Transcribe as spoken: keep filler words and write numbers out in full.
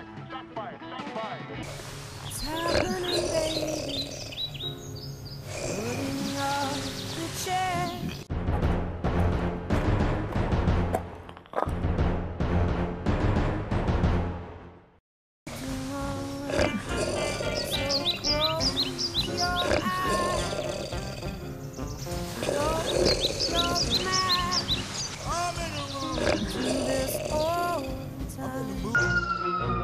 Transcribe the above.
It's happening, baby. Putting up the chair. So close your eyes. Close your mind. I'm in a mood to this all the time.